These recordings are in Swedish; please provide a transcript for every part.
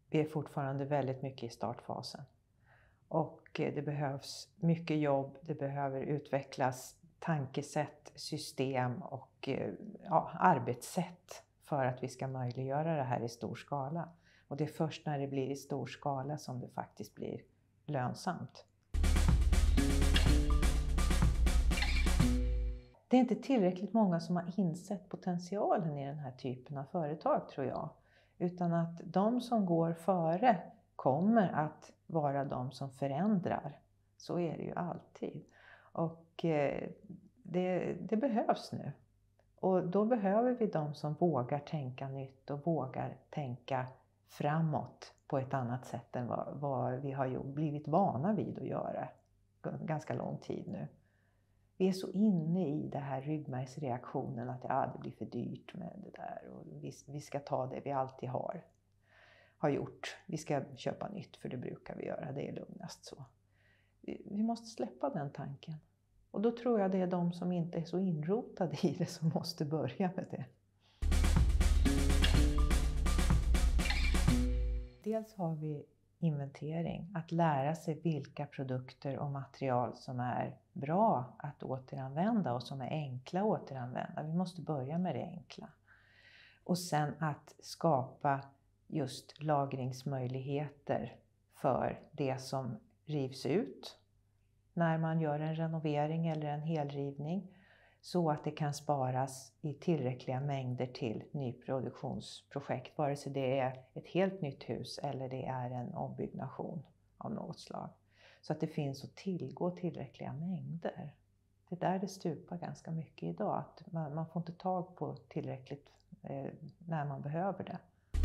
Vi är fortfarande väldigt mycket i startfasen. Och det behövs mycket jobb, det behöver utvecklas tankesätt, system och arbetssätt för att vi ska möjliggöra det här i stor skala. Och det är först när det blir i stor skala som det faktiskt blir lönsamt. Det är inte tillräckligt många som har insett potentialen i den här typen av företag, tror jag. Utan att de som går före kommer att vara de som förändrar. Så är det ju alltid. Och det behövs nu. Och då behöver vi de som vågar tänka nytt och vågar tänka framåt på ett annat sätt än vad vi har blivit vana vid att göra ganska lång tid nu. Vi är så inne i det här ryggmärgsreaktionen att det blir för dyrt med det där. Och vi ska ta det vi alltid har gjort. Vi ska köpa nytt, för det brukar vi göra. Det är lugnast så. Vi måste släppa den tanken. Och då tror jag det är de som inte är så inrotade i det som måste börja med det. Dels har vi inventering, att lära sig vilka produkter och material som är bra att återanvända och som är enkla att återanvända. Vi måste börja med det enkla. Och sen att skapa just lagringsmöjligheter för det som rivs ut när man gör en renovering eller en helrivning, så att det kan sparas i tillräckliga mängder till nyproduktionsprojekt, vare sig det är ett helt nytt hus eller det är en ombyggnation av något slag. Så att det finns att tillgå tillräckliga mängder. Det är där det stupar ganska mycket idag, att man får inte tag på tillräckligt när man behöver det.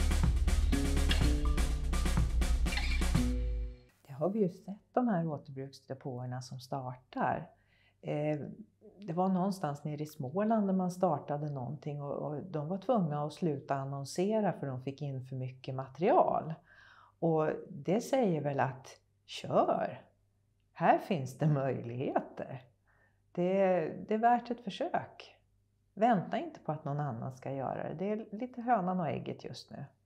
Det har vi ju sett, de här återbruksdepåerna som startar. Det var någonstans nere i Småland där man startade någonting och de var tvungna att sluta annonsera för de fick in för mycket material. Och det säger väl att kör, här finns det möjligheter. Det är värt ett försök. Vänta inte på att någon annan ska göra det. Det är lite hönan och ägget just nu.